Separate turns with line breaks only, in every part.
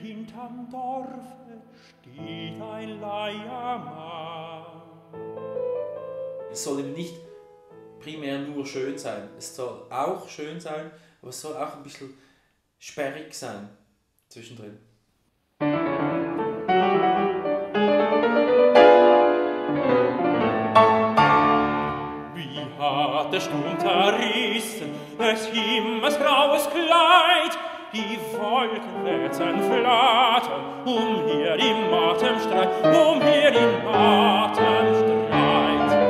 hinterm Dorfe steht ein Leiermann.
Es soll eben nicht primär nur schön sein. Es soll auch schön sein, aber es soll auch ein bisschen sperrig sein zwischendrin.
Wie hat der Sturm zerrissen des Himmels graues Kleid, die Wolken wetzen flattern, umher im Atemstreit, umher im Atemstreit.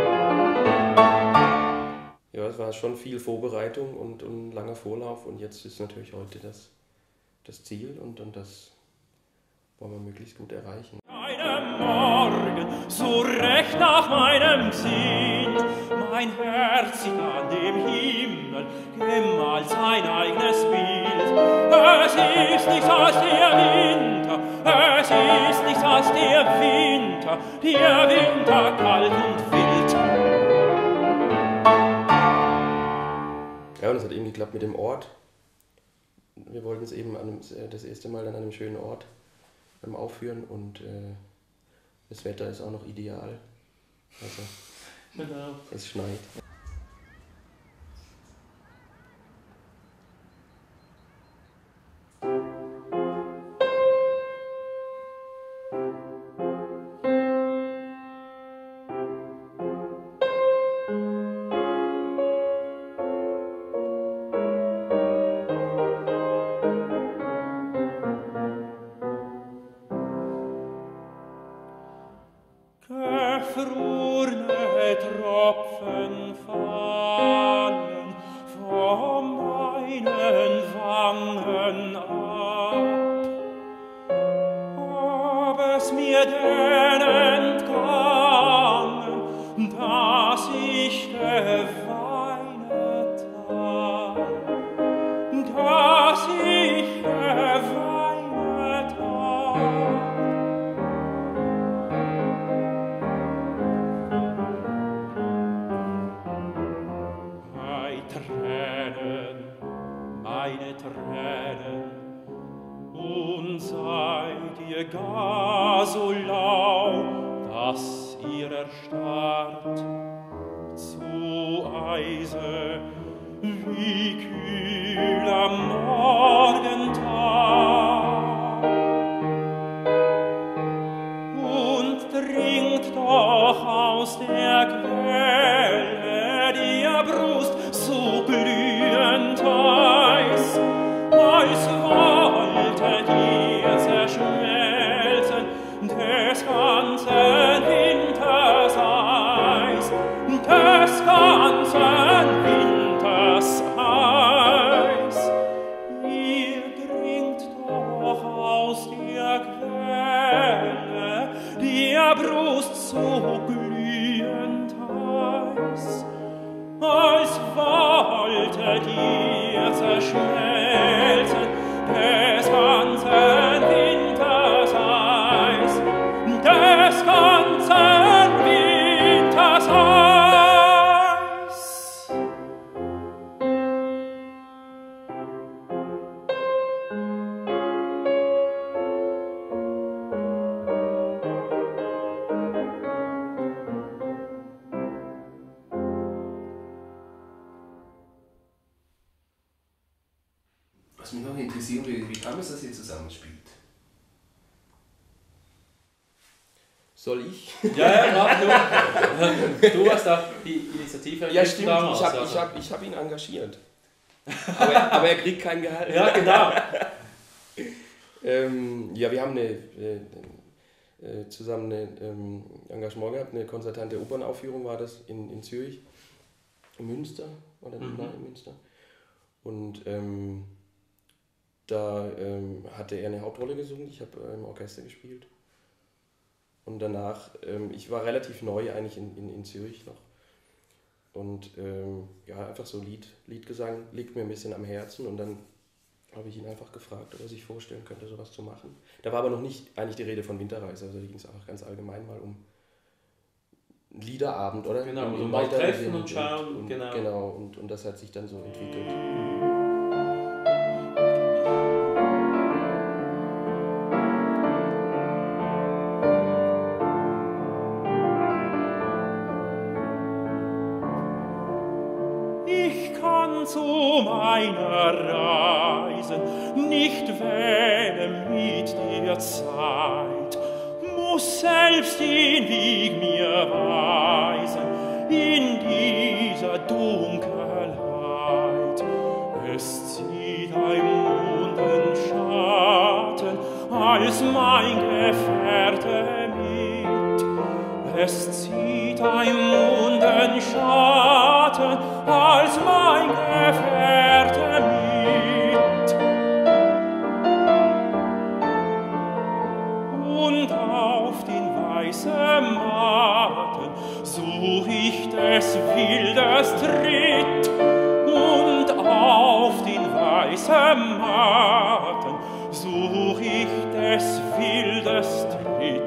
Ja, es war schon viel Vorbereitung und ein langer Vorlauf und jetzt ist natürlich heute das Ziel und das wollen wir möglichst gut erreichen.
Einem Morgen, so recht nach meinem Sinn, mein Herz sieht an dem Himmel, gemalt sein eigenes Bild. Es ist nichts als der Winter, es ist nichts als der Winter kalt und wild.
Ja, und es hat eben geklappt mit dem Ort. Wir wollten es eben das erste Mal an einem schönen Ort aufführen und das Wetter ist auch noch ideal. Also,
Genau.
es schneit.
Gefrorene Tropfen fallen von meinen Wangen ab, ob es mir denn entgangen, dass ich geweinet hab, dass ich geweinet hab. Meine Tränen, und seid ihr gar so lau, dass ihr erstarrt zu Eise wie kühl am Morgentag. Und dringt doch aus der Quelle der Brust so glühend heiß, als wolltet ihr zerschmelzen des ganzen Winters Eis, des ganzen Winters Eis. Ihr dringt doch aus der Quelle der Brust so glühend heiß, als wolltet ihr zerschmelzen des ganzen Winters Eis, des ganzen Winters Eis.
Was mich noch interessieren würde, wie kam es, dass ihr zusammenspielt?
Soll ich?
Ja, du hast auch die Initiative
Ja, stimmt,
damals.
ich hab ihn engagiert. Aber er kriegt kein Gehalt.
Ja, genau.
Ja, wir haben zusammen ein Engagement gehabt, eine konzertante Opernaufführung war das in Zürich, in Münster, oder in Münster. Und da hatte er eine Hauptrolle gesungen, ich habe im Orchester gespielt. Und danach, ich war relativ neu eigentlich in Zürich noch. Und ja, einfach so Liedgesang liegt mir ein bisschen am Herzen. Und dann habe ich ihn einfach gefragt, ob er sich vorstellen könnte, sowas zu machen. Da war aber noch nicht eigentlich die Rede von Winterreise, also da ging es einfach ganz allgemein mal um einen Liederabend, oder?
Genau,
um
mal treffen und schauen.
Genau, und das hat sich dann so entwickelt.
meiner Reisen nicht wähle mit der Zeit, muss selbst den Weg mir weisen in dieser Dunkelheit. Es zieht ein Mondenschatten als mein Gefährte mit. Es zieht ein Mondenschatten als mein Gefährte mit. Und auf den weißen Matten such ich des Wildes Tritt. Und auf den weißen Matten such ich des Wildes Tritt.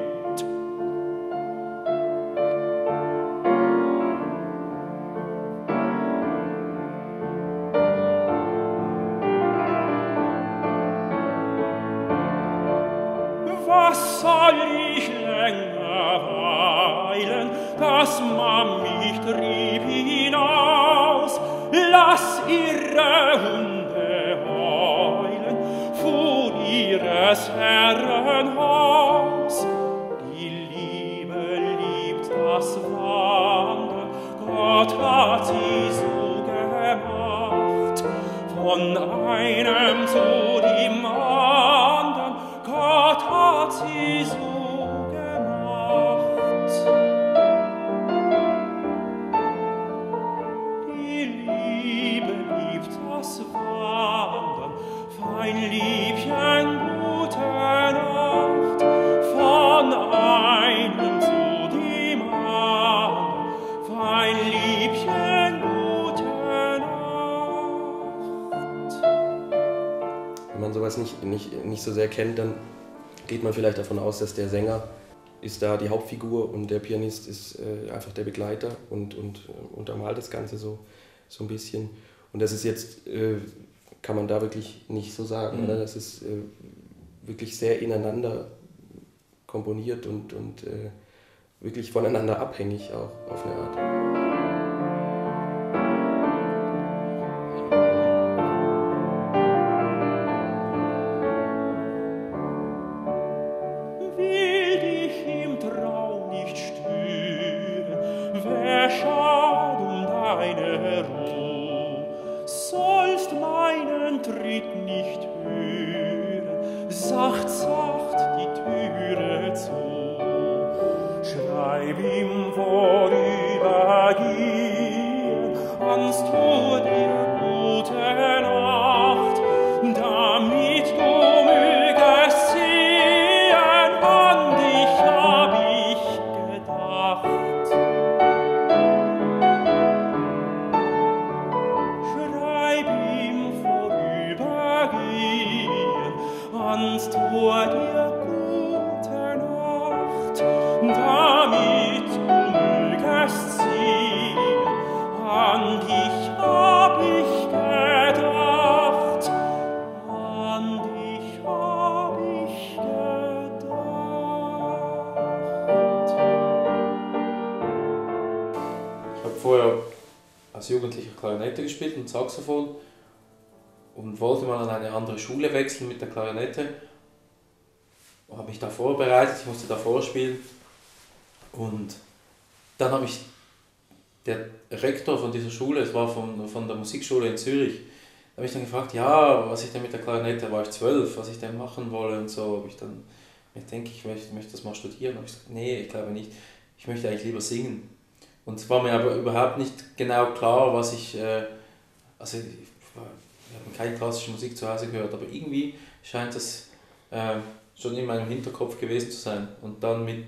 Was soll ich länger weilen, dass man mich trieb hinaus? Lass ihre Hunde heulen vor ihres Herren Haus. Die Liebe liebt das Wandern, Gott hat sie so gemacht. Von einem zu dem anderen, Gott hat sie so gemacht. Die Liebe liebt das Wandern, fein Liebchen, gute Nacht. Von einem zu dem anderen, fein Liebchen, gute Nacht.
Wenn man sowas nicht so sehr kennt, dann geht man vielleicht davon aus, dass der Sänger ist da die Hauptfigur und der Pianist ist einfach der Begleiter und untermalt das Ganze so ein bisschen. Und das ist jetzt, kann man da wirklich nicht so sagen, oder? Das ist wirklich sehr ineinander komponiert und wirklich voneinander abhängig auch auf eine Art.
Will dich im Traum nicht stören, wer schad deine Ruhe, sollst meinen Tritt nicht hören, sacht die Türe zu. Schreib ihm vorübergehen, ans Tor der gute Nacht, damit du mögest sehen, an dich hab ich gedacht. Schreib ihm vorübergehen, ans Tor der gute Nacht, damit du mögest sehen, an dich hab ich gedacht, an dich hab ich gedacht.
Ich habe vorher als Jugendlicher Klarinette gespielt und Saxophon und wollte mal an eine andere Schule wechseln mit der Klarinette. Und habe mich da vorbereitet, ich musste da vorspielen. Und dann habe ich, der Rektor von dieser Schule, es war von der Musikschule in Zürich, da habe ich dann gefragt, ja, was ich denn mit der Klarinette, war ich 12, was ich denn machen wolle und so. Habe ich dann, ich denke, ich möchte das mal studieren. Habe ich gesagt, nee, ich glaube nicht, ich möchte eigentlich lieber singen. Und es war mir aber überhaupt nicht genau klar, was ich, also ich habe keine klassische Musik zu Hause gehört, aber irgendwie scheint das schon in meinem Hinterkopf gewesen zu sein. Und dann mit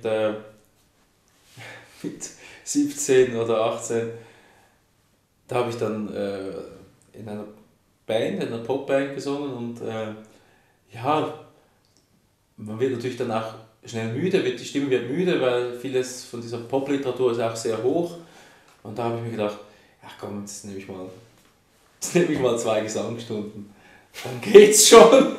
17 oder 18, da habe ich dann in einer Band, in einer Popband gesungen und ja, man wird natürlich dann auch schnell müde, die Stimme wird müde, weil vieles von dieser Popliteratur ist auch sehr hoch. Und da habe ich mir gedacht, ach komm, jetzt nehme ich mal 2 Gesangsstunden. Dann geht's schon.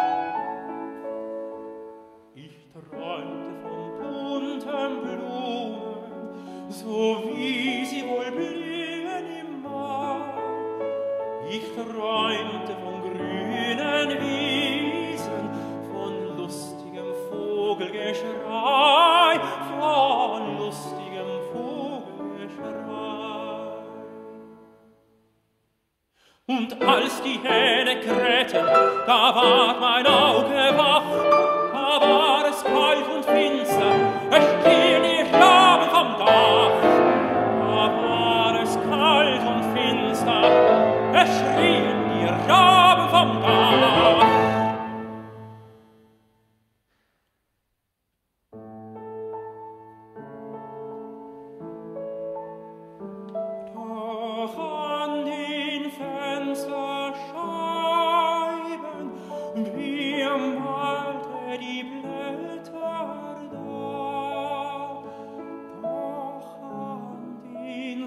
Ich träumte von buntem Blumen Ich träumte von grünen Wiesen, von lustigem Vogelgeschrei, von lustigem Vogelgeschrei. Und als die Hähne krähten, da ward mein Auge wach, da war es kalt und finster, es stehen die Raben vom Dach. Da war es kalt und finster, es schrien die Raben vom Dach. Doch an den Fensterscheiben, wie malte die Blätter da. Doch an den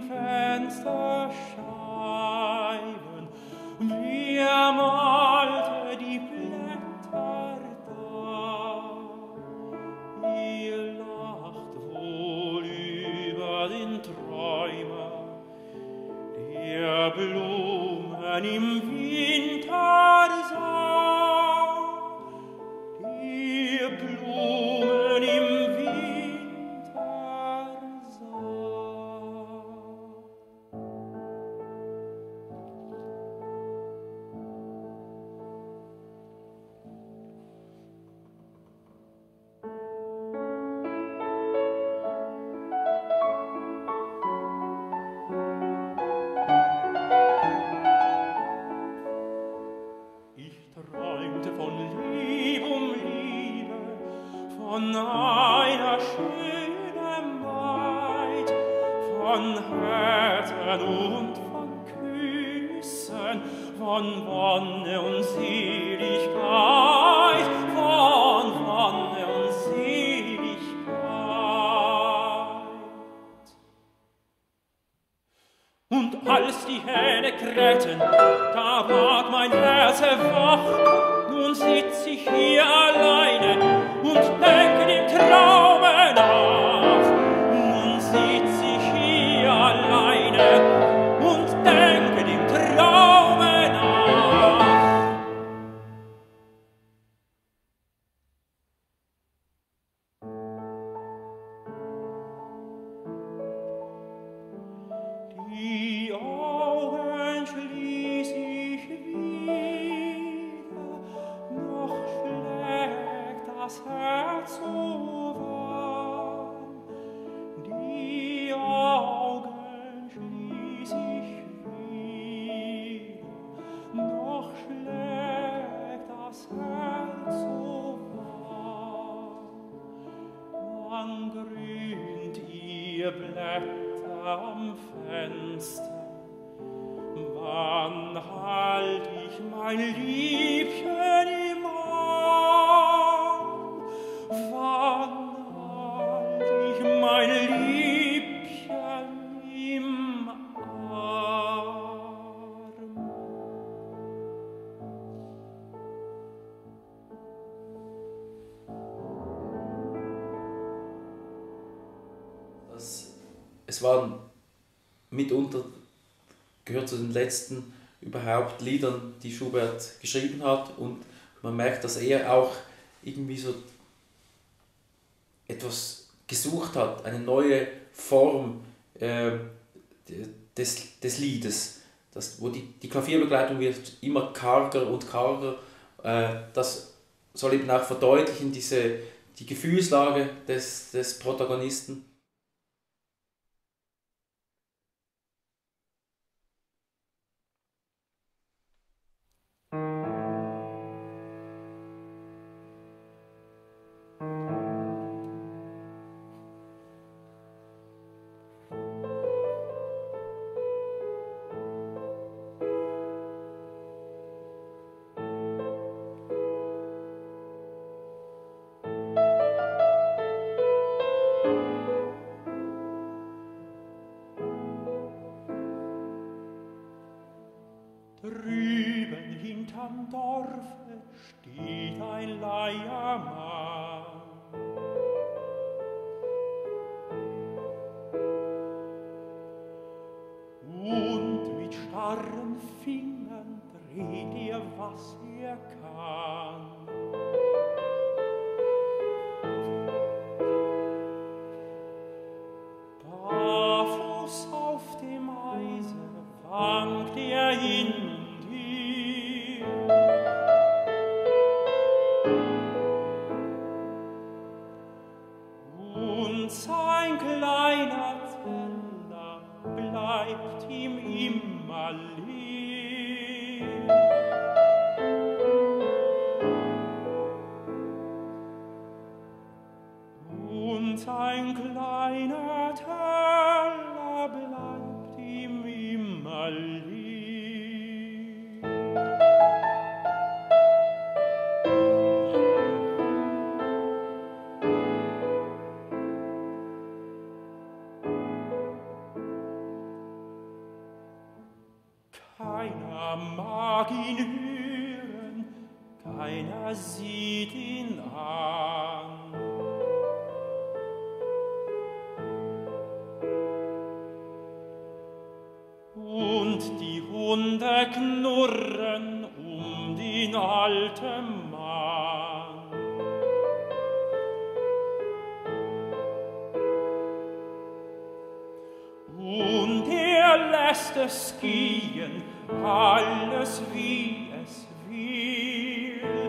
Fensterscheiben, wie malte die Blätter da. Ihr lacht wohl über den Träumer, der Blumen im Winter sah, die Blumen im Winter sah. Ich träumte von Lieb um Liebe, von einer schönen Maid, von Herzen und von Küssen, von Wonne und Seligkeit, von Wonne und Seligkeit. Und als die Hähne krähten, da ward mein Herz wach. Nun sitz ich hier alleine und denke dem Traume nach. Nun sitz ich hier alleine und denke dem Traume nach. Die Augen schließ ich wieder, noch schlägt das Herz so warm. Die Augen schließ ich wieder, noch schlägt das Herz so warm. Wann grünt ihr Blätter am Fenster? Wann halt ich mein Liebchen im Arm? Wann halt ich mein Liebchen im Arm?
Es waren mitunter, gehört zu den letzten überhaupt Liedern, die Schubert geschrieben hat, und man merkt, dass er auch irgendwie so etwas gesucht hat, eine neue Form des Liedes, wo die Klavierbegleitung wird immer karger und karger. Das soll eben auch verdeutlichen, die Gefühlslage des Protagonisten.
Drüben hinterm Dorfe steht ein Leiermann. Und mit starren Fingern red ihr, was er kann. Barfuß auf dem Eise wankt er in dir. Und sein kleiner Teller bleibt ihm immer leer. Und sein kleiner Teller bleibt ihm immer leer. Keiner mag ihn hören, keiner sieht ihn an. Und die Hunde knurren um den alten Mann. Und er lässt es gehen, alles wie es will.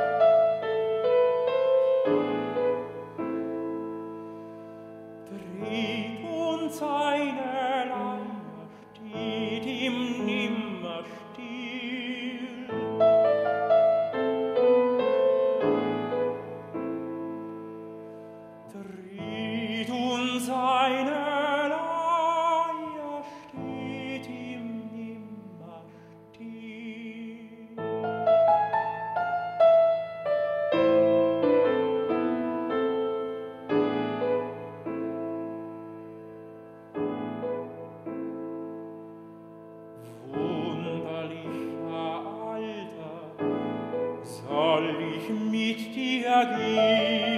Dreht und seine Leier steht ihm nimmer still. Dreht und seine Leier steht ihm nimmer still. Wunderlicher Alter, soll ich mit dir gehen?